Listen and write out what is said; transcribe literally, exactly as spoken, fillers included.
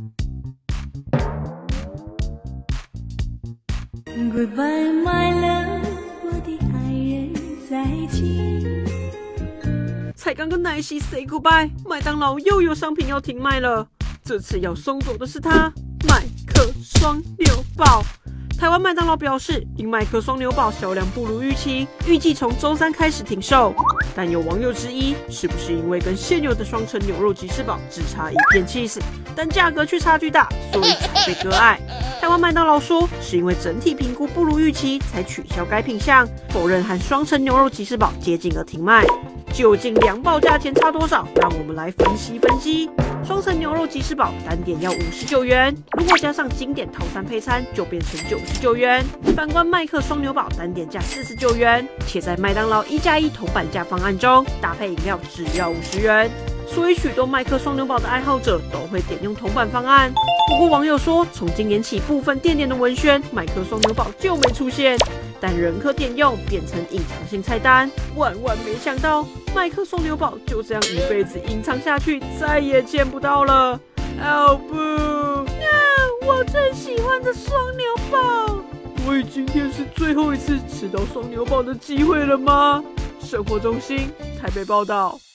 Goodbye, my love， 我的爱人再见。 才刚跟奶昔 say goodbye， 麦当劳又有商品要停卖了。这次要送走的是它——麦克双牛堡。台湾麦当劳表示，因麦克双牛堡销量不如预期，预计从周三开始停售。但有网友质疑，是不是因为跟现有的双层牛肉吉士堡只差一片 cheese， 但价格却差距大，所以才被割爱？台湾麦当劳说，是因为整体评估不如预期，才取消该品项，否认和双层牛肉吉士堡接近而停卖。究竟两包价钱差多少？让我们来分析分析。双层牛肉吉士堡单点要五十九元，如果加上经典套餐配餐，就变成九十九元。反观麦克双牛堡单点价四十九元，且在麦当劳一加一铜板价方案中，搭配饮料只要五十元。所以许多麦克双牛堡的爱好者都会点用铜板方案。不过网友说，从今年起部分店点的文宣麦克双牛堡就没出现，但仍可点用，变成隐藏性菜单。万万没想到，麦克双牛堡就这样一辈子隐藏下去，再也见不到了。哦不，啊，我最喜欢的双牛堡！所以今天是最后一次吃到双牛堡的机会了吗？生活中心台北报道。